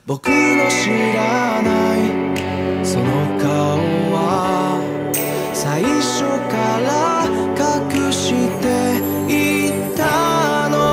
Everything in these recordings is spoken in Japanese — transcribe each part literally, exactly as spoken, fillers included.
僕の知らないその顔は最初から隠していたの。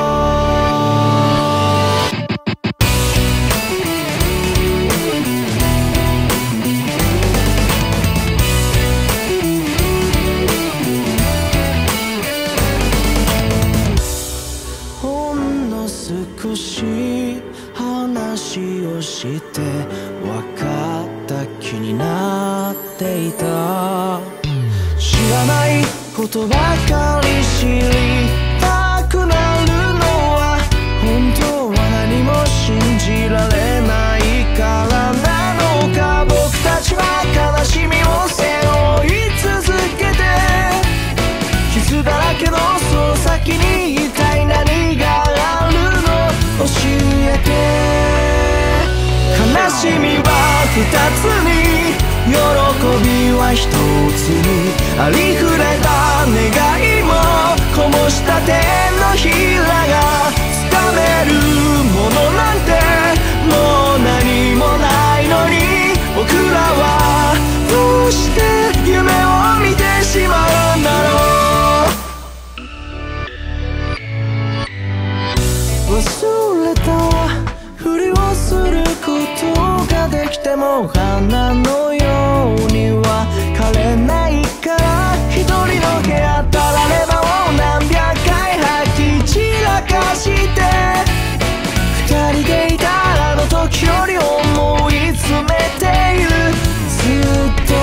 ほんの少し話をして分かった気になっていた。知らないことばかり知りたくなるのは本当は何も信じられないからなのか。僕たちは悲しみを背負い続けて傷だらけのその先に一体何があるの教えて。悲しみは二つに喜びは一つにありふれた願いもこぼした手のひらがつかめるものなんてもう何もないのに僕らはどうして夢を見てしまうんだろう。忘れたふりをすることができても花のようには枯れないから一人の部屋たらればを何百回吐き散らかして二人でいたあの時より思い詰めている。ずっと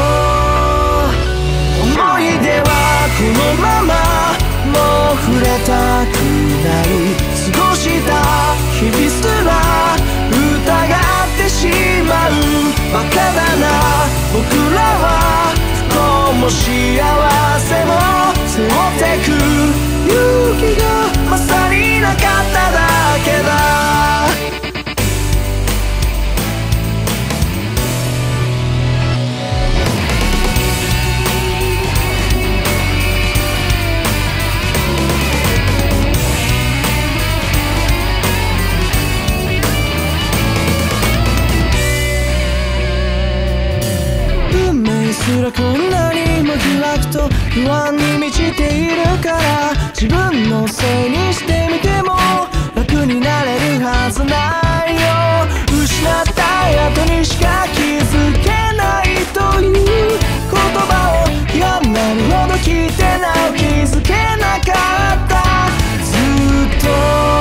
思い出はこのままもう触れたくない過ごした日々すら疑ってしまう。バカだな僕らは不幸も幸せも背負ってく勇気がまさになかっただけだ。すらこんなにも開くと不安に満ちているから自分のせいにしてみても楽になれるはずないよ。失った後にしか気づけないという言葉を嫌になるほど聞いてなお気づけなかった。ずっと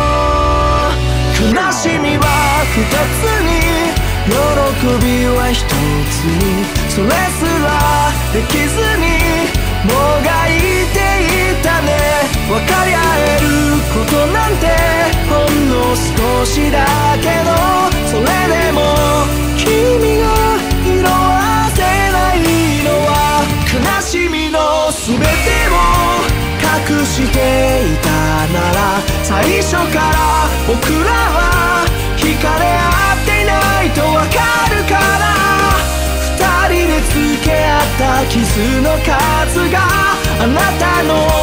悲しみは二つに喜びは一つにそれすらできずにもがいていたね。分かり合えることなんてほんの少しだけどそれでも君が色あせないのは悲しみの全てを隠していたなら最初から僕らは惹かれ合っていないとわかるから二人で付け合った傷の数があなたの